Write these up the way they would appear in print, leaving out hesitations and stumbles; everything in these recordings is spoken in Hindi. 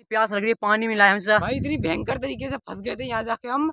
प्यास लग रही है, पानी मिला है हमसे भाई। इतनी भयंकर तरीके से फंस गए थे यहाँ जाके हम।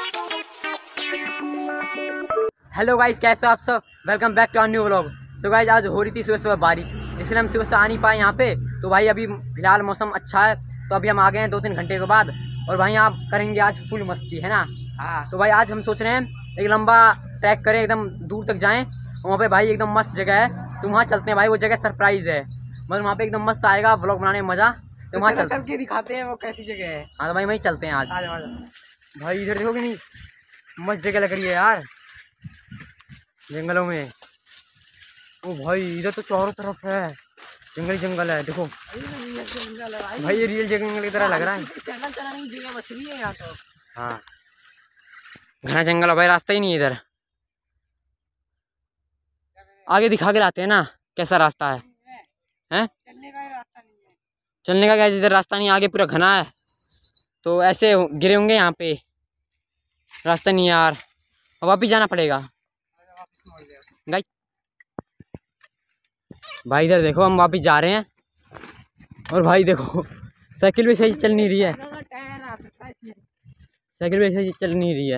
हेलो गाइस, कैसे हो आप सब? Welcome back to our new vlog. So guys, आज हो रही थी सुबह सुबह बारिश, इसलिए हम सुबह से आ नहीं पाए यहाँ पे। तो भाई अभी फिलहाल मौसम अच्छा है, तो अभी हम आ गए हैं 2-3 घंटे के बाद। और भाई आप करेंगे आज फुल मस्ती, है ना? हाँ। तो भाई आज हम सोच रहे हैं एक लंबा ट्रैक करें, एकदम दूर तक जाएं। वहाँ पे भाई एकदम मस्त जगह है, तो वहाँ चलते हैं भाई। वो जगह सरप्राइज है, मतलब वहाँ पे एकदम मस्त आएगा व्लॉग बनाने में मज़ा। तो वहाँ चल के दिखाते हैं वो कैसी जगह है। हाँ तो भाई वहीं चलते हैं आज। भाई इधर देखोगे नहीं, मस्त जगह लग रही है यार, जंगलों में। ओ भाई इधर तो चारों तरफ है जंगल जंगल है, देखो भाई ये रियल जंगल की तरह लग रहा है। चलाने की जगह बच रही है यहाँ तो। हाँ घना जंगल है भाई, रास्ता ही नहीं है इधर। आगे दिखा के लाते हैं ना कैसा रास्ता है, हैं? चलने का रास्ता नहीं है। चलने का क्या, इधर रास्ता नहीं, आगे पूरा घना है, तो ऐसे गिरे होंगे यहाँ पे, रास्ता नहीं है यार। अब वापिस जाना पड़ेगा गाइस। भाई इधर देखो हम वापिस जा रहे हैं, और भाई देखो साइकिल भी सही चल नहीं रही है, साइकिल भी सही चल नहीं रही है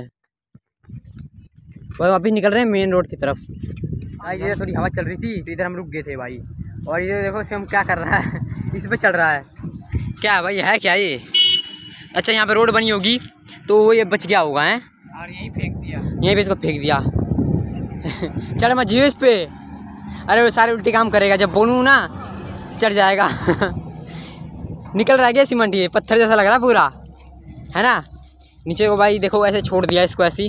भाई। वापिस निकल रहे हैं मेन रोड की तरफ। भाई इधर थोड़ी हवा चल रही थी, तो इधर हम रुक गए थे भाई। और ये देखो सिम क्या कर रहा है इस पे चढ़ रहा है, क्या भाई है क्या ये? अच्छा यहाँ पे रोड बनी होगी, तो वो ये बच गया होगा, है? और यहीं फेंक दिया, यहीं पे इसको फेंक दिया चढ़ मत जियो इस पे। अरे वो सारे उल्टी काम करेगा, जब बोलूँ ना चढ़ जाएगा निकल रहा है क्या सीमेंट, ये पत्थर जैसा लग रहा है पूरा, है ना? नीचे को भाई देखो ऐसे छोड़ दिया इसको ऐसी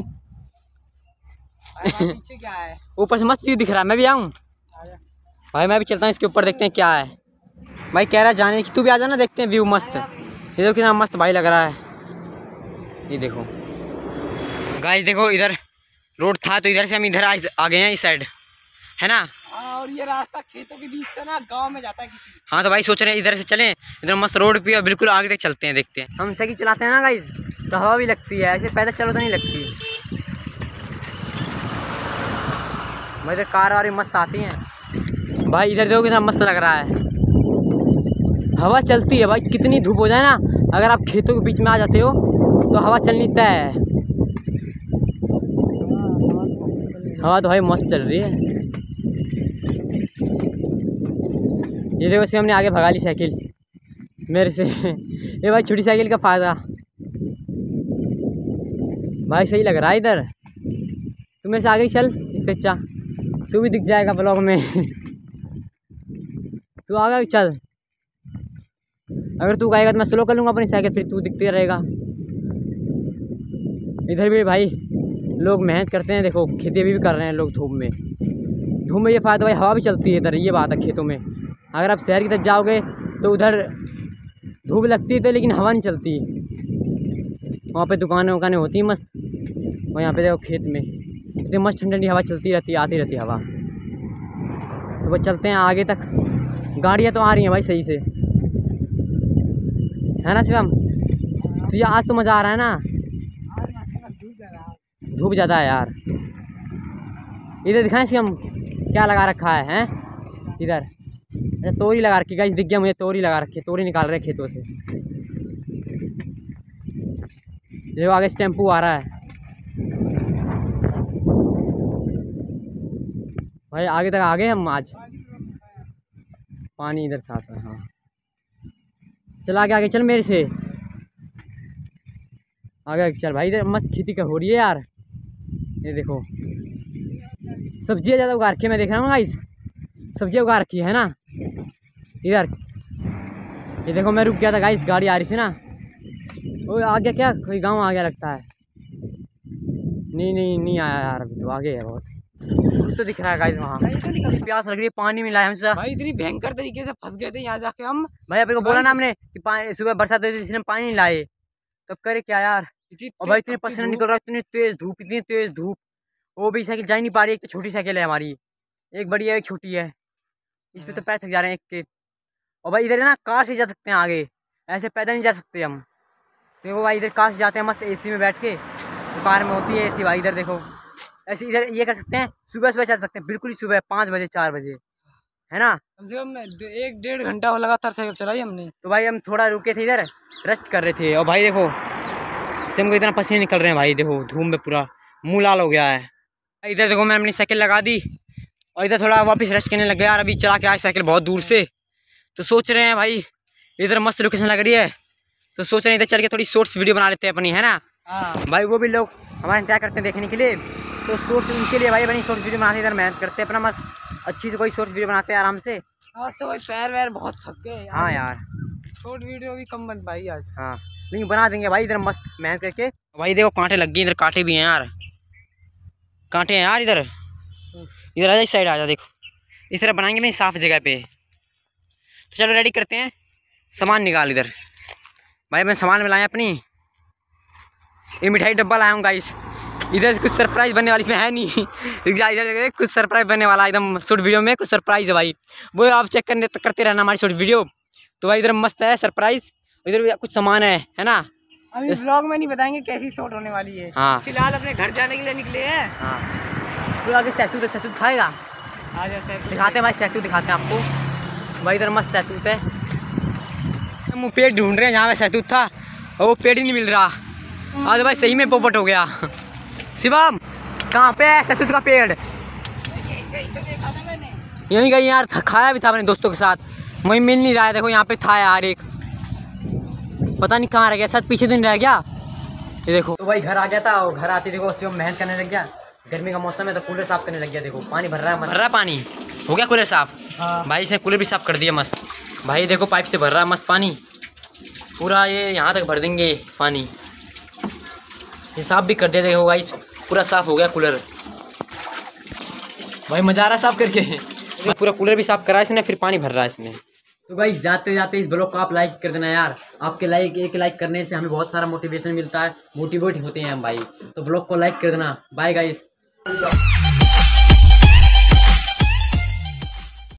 पीछे क्या है? ऊपर से मस्त व्यू दिख रहा है। मैं भी आऊँ भाई, मैं भी चलता हूँ इसके ऊपर, देखते हैं क्या है। भाई कह रहा है जाने की, तू भी आ जाना, देखते हैं व्यू मस्त। ये देखो कितना मस्त भाई लग रहा है, ये देखो गाइस। देखो इधर रोड था, तो इधर से हम इधर आ गए हैं इस साइड, है ना? और ये रास्ता खेतों के बीच से ना गांव में जाता है किसी। हाँ तो भाई सोच रहे हैं इधर से चलें, इधर मस्त रोड पे और बिल्कुल आगे तक चलते हैं, देखते हैं। हम साइकिल चलाते हैं ना गाइस, तो हवा भी लगती है, ऐसे पैदल चलो तो नहीं लगती भाई। इधर कार वारी मस्त आती हैं भाई। इधर देखो कितना मस्त लग रहा है, हवा चलती है भाई। कितनी धूप हो जाए ना, अगर आप खेतों के बीच में आ जाते हो तो हवा चलनी तय है। हवा तो भाई मस्त चल रही है। ये देखो से हमने आगे भगा ली साइकिल मेरे से ये भाई छोटी साइकिल का फ़ायदा भाई, सही लग रहा है इधर। तू मेरे से आगे ही चल, इससे अच्छा तू भी दिख जाएगा ब्लॉग में तू आगे चल, अगर तू आएगा तो मैं स्लो कर लूँगा अपनी साइकिल, फिर तू दिखते रहेगा। इधर भी भाई लोग मेहनत करते हैं, देखो खेती भी कर रहे हैं लोग धूप में। धूप में ये फ़ायदा भाई, हवा भी चलती है इधर, ये बात है खेतों में। अगर आप शहर की तरफ जाओगे तो उधर धूप लगती है तो, लेकिन हवा नहीं चलती। वहाँ पे दुकानें वुकानें होती हैं मस्त, और यहाँ पे देखो खेत में इतनी मस्त ठंडी ठंडी हवा चलती रहती है, आती रहती है हवा। तो बस चलते हैं आगे तक, गाड़ियाँ तो आ रही हैं भाई सही से, है ना शिवम? तुझे आज तो मज़ा आ रहा है ना? धूप ज़्यादा है यार। इधर दिखाएं शिवम क्या लगा रखा है, हैं? इधर अच्छा तोरी लगा रखी है, दिख गया मुझे, तोरी लगा रखी है, तोरी निकाल रहे हैं खेतों से। देखो आगे टेम्पू आ रहा है भाई, आगे तक आ गए हम आज। पानी इधर साथ है, हाँ चल आगे आगे चल मेरे से, आगे चल भाई। इधर मस्त खेती का हो रही है यार, ये देखो सब्जियाँ ज़्यादा उगा रखी है, मैं देख रहा हूँ गाइस, सब्जियाँ उगा रखी है ना इधर। ये देखो मैं रुक गया था गाइस, गाड़ी आ रही थी ना। वो आ गया क्या, कोई गांव आ गया लगता है। नहीं आया यार, अभी तो आगे है बहुत, कुछ तो दिख रहा है गाइस वहाँ। प्यास लग रही है, पानी मिला है हमसे भाई। इतनी भयंकर तरीके से फंस गए थे यहाँ जाके हम। भाई अपने को बोला ना हमने कि सुबह बरसात हुई थी, इसने पानी नहीं लाए, तब करे क्या यार। और भाई इतने पसीना निकल रहा है, इतनी तेज धूप, वो भी साइकिल जा ही नहीं पा रही। एक तो छोटी साइकिल है हमारी, एक बड़ी है एक छोटी है, इस पे तो पैर थक जा रहे हैं एक के। और भाई इधर है ना कार से जा सकते हैं आगे, ऐसे पैदल नहीं जा सकते हम। देखो भाई इधर कार से जाते हैं मस्त एसी में बैठ के, तो कार में होती है एसी भाई। इधर देखो ऐसे इधर ये कर सकते हैं, सुबह चल सकते हैं, बिल्कुल ही सुबह 5 बजे 4 बजे, है ना। कम से कम 1-1.5 घंटा लगातार साइकिल चलाई हमने। तो भाई हम थोड़ा रुके थे इधर, रेस्ट कर रहे थे, और भाई देखो सेम को इतना पसीने निकल रहे हैं भाई, देखो धूप में पूरा मुँह लाल हो गया है। इधर देखो मैं अपनी साइकिल लगा दी और इधर थोड़ा वापस रेस्ट करने लग गया यार। अभी चला के आए साइकिल बहुत दूर से, तो सोच रहे हैं भाई इधर मस्त लोकेशन लग रही है, तो सोच रहे हैं इधर चल के थोड़ी शॉर्ट्स वीडियो बना लेते हैं अपनी, है ना। हाँ भाई वो भी लोग हमारे इंतजार करते हैं देखने के लिए, तो शॉर्ट्स उनके लिए भाई अपनी शॉर्ट्स वीडियो बनाते इधर मेहनत करते हैं अपना मस्त अच्छी से कोई शॉर्ट्स वीडियो बनाते हैं आराम से। आज तो भाई पैर वैर बहुत थक गए यार। हाँ यार, शॉर्ट वीडियो भी कम बन पाई आज। हाँ लेकिन बना देंगे भाई इधर मस्त मेहनत करके। भाई देखो कांटे लग गए, इधर कांटे भी हैं यार, कांटे हैं यार इधर। इधर आजा, इस साइड आ जा, देखो इस तरह बनाएंगे नहीं साफ जगह पे। तो चलो रेडी करते हैं, सामान निकाल इधर। भाई मैं सामान में लाया अपनी ये मिठाई डब्बा लाया हूँ गाइस, इधर कुछ सरप्राइज़ बनने वाली इसमें है नहीं इधर कुछ सरप्राइज़ बनने वाला एकदम शॉर्ट वीडियो में, कुछ सरप्राइज़ है भाई, वो आप चेक करते रहना हमारी शॉर्ट वीडियो। तो भाई इधर मस्त है सरप्राइज़, इधर भी कुछ सामान है ना। अभी ब्लॉग में नहीं बताएंगे कैसी शॉट होने वाली है। हाँ फिलहाल अपने घर जाने के लिए निकले हैं। हाँ, तो आगे सैतूत है, सैतूत खाएगा, आ जाए दिखाते हैं भाई सैतूत दिखाते हैं आपको। भाई इधर मस्त सैतूत है, हम पेड़ ढूंढ रहे हैं जहाँ पे सैतूत था और वो पेड़ ही नहीं मिल रहा। आज भाई सही में पोपट हो गया। शिवम कहाँ पे है सैतूत का पेड़? यहीं कहीं यार खाया भी था अपने दोस्तों के साथ, वहीं मिल नहीं रहा है। देखो यहाँ पे था यार एक, पता नहीं कहाँ रह गया, शायद पीछे दिन रह गया। ये देखो तो भाई घर आ गया था, और घर आते देखो शिवम मेहनत करने लग गया। गर्मी का मौसम है तो कूलर साफ करने लग गया, देखो पानी भर रहा है, भर रहा है पानी, हो गया कूलर साफ। हाँ। भाई इसने कूलर भी साफ कर दिया मस्त, भाई देखो पाइप से भर रहा है मस्त पानी पूरा, ये यहाँ तक भर देंगे पानी, ये साफ भी कर दिया देखो गाइस, पूरा साफ हो गया कूलर। भाई मजा आ रहा है साफ करके, पूरा कूलर भी साफ करा इसने, फिर पानी भर रहा है इसमें। तो गाइस जाते जाते इस ब्लॉग को आप लाइक कर देना यार, आपके एक लाइक करने से हमें बहुत सारा मोटिवेशन मिलता है, मोटिवेट होते हैं हम भाई। तो ब्लॉग को लाइक कर देना, बाय गाइस।